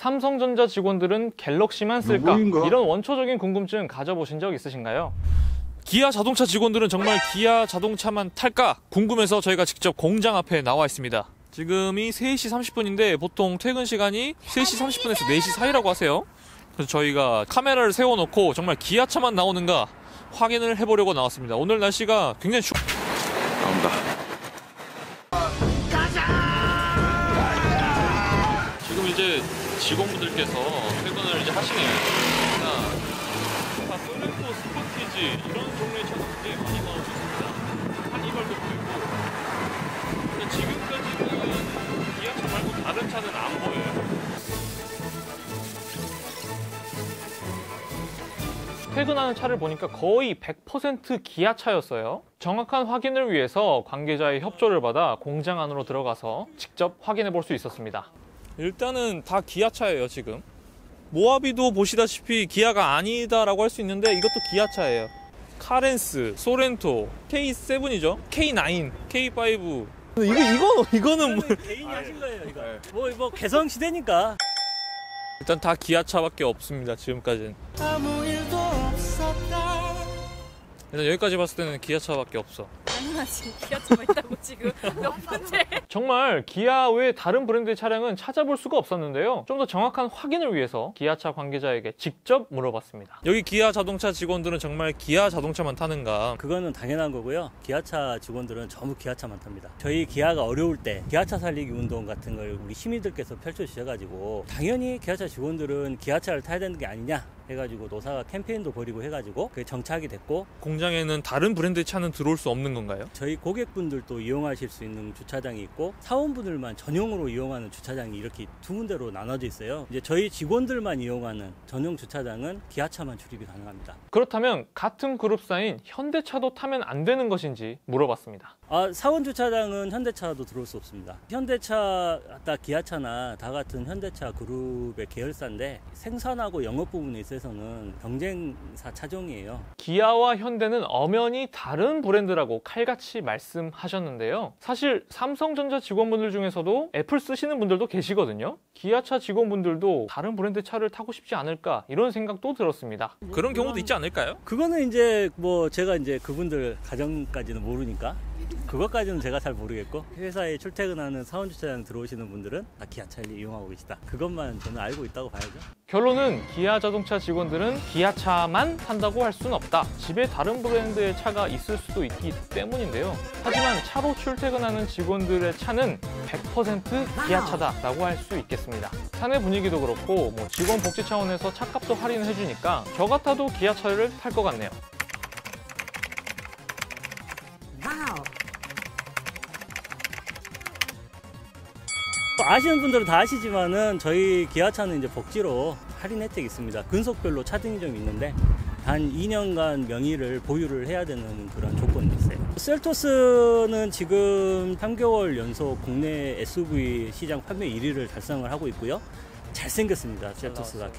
삼성전자 직원들은 갤럭시만 쓸까? 누구인가? 이런 원초적인 궁금증 가져보신 적 있으신가요? 기아 자동차 직원들은 정말 기아 자동차만 탈까? 궁금해서 저희가 직접 공장 앞에 나와 있습니다. 지금이 3시 30분인데 보통 퇴근 시간이 3시 30분에서 4시 사이라고 하세요. 그래서 저희가 카메라를 세워놓고 정말 기아차만 나오는가 확인을 해보려고 나왔습니다. 오늘 날씨가 굉장히 나온다. 지금 이제 직원분들께서 퇴근을 이제 하시네요. 다 소렌토, 스포티지 이런 종류의 차가 굉장히 많이 나오고 있습니다. 카니발도 보이고. 근데 지금까지는 기아차 말고 다른 차는 안 보여요. 퇴근하는 차를 보니까 거의 100% 기아차였어요. 정확한 확인을 위해서 관계자의 협조를 받아 공장 안으로 들어가서 직접 확인해 볼 수 있었습니다. 일단은 다 기아차예요 지금. 모하비도 보시다시피 기아가 아니다라고 할 수 있는데 이것도 기아차예요. 카렌스, 소렌토, K7이죠. K9, K5. 이거는 뭐 개인이 하신 거예요, 이거. 뭐 개성 시대니까. 일단 다 기아차밖에 없습니다 지금까지는. 아무 일도 없었다. 일단 여기까지 봤을 때는 기아차밖에 없어. 당연하지. 기아차가 있다고 지금 몇 번째. 정말 기아 외 다른 브랜드의 차량은 찾아볼 수가 없었는데요. 좀 더 정확한 확인을 위해서 기아차 관계자에게 직접 물어봤습니다. 여기 기아 자동차 직원들은 정말 기아 자동차만 타는가? 그거는 당연한 거고요. 기아차 직원들은 전부 기아차만 탑니다. 저희 기아가 어려울 때 기아차 살리기 운동 같은 걸 우리 시민들께서 펼쳐주셔가지고 당연히 기아차 직원들은 기아차를 타야 되는 게 아니냐 해가지고 노사가 캠페인도 벌이고 해가지고 그게 정착이 됐고, 공장에는 다른 브랜드의 차는 들어올 수 없는 건가요? 저희 고객분들도 이용하실 수 있는 주차장이 있고 사원분들만 전용으로 이용하는 주차장이 이렇게 두 군데로 나눠져 있어요. 이제 저희 직원들만 이용하는 전용 주차장은 기아차만 출입이 가능합니다. 그렇다면 같은 그룹사인 현대차도 타면 안 되는 것인지 물어봤습니다. 사원 주차장은 현대차도 들어올 수 없습니다. 현대차, 기아차나 다 같은 현대차 그룹의 계열사인데 생산하고 영업 부분에 있어서는 경쟁사 차종이에요. 기아와 현대는 엄연히 다른 브랜드라고 칼같이 말씀하셨는데요. 사실 삼성전자 직원분들 중에서도 애플 쓰시는 분들도 계시거든요. 기아차 직원분들도 다른 브랜드 차를 타고 싶지 않을까 이런 생각도 들었습니다. 그런 경우도 있지 않을까요? 그거는 이제 뭐 제가 이제 그분들 가정까지는 모르니까 그것까지는 제가 잘 모르겠고, 회사에 출퇴근하는 사원 주차장 들어오시는 분들은 다 기아차를 이용하고 계시다. 그것만 저는 알고 있다고 봐야죠. 결론은 기아 자동차 직원들은 기아차만 탄다고 할 수는 없다. 집에 다른 브랜드의 차가 있을 수도 있기 때문인데요. 하지만 차로 출퇴근하는 직원들의 차는 100% 기아차다라고 할 수 있겠습니다. 사내 분위기도 그렇고 뭐 직원 복지 차원에서 차값도 할인을 해주니까 저 같아도 기아차를 탈 것 같네요. 아시는 분들은 다 아시지만은 저희 기아차는 이제 복지로 할인 혜택이 있습니다. 근속별로 차등이 좀 있는데 단 2년간 명의를 보유를 해야 되는 그런 조건이 있어요. 셀토스는 지금 3개월 연속 국내 SUV 시장 판매 1위를 달성을 하고 있고요. 잘생겼습니다. 셀토스가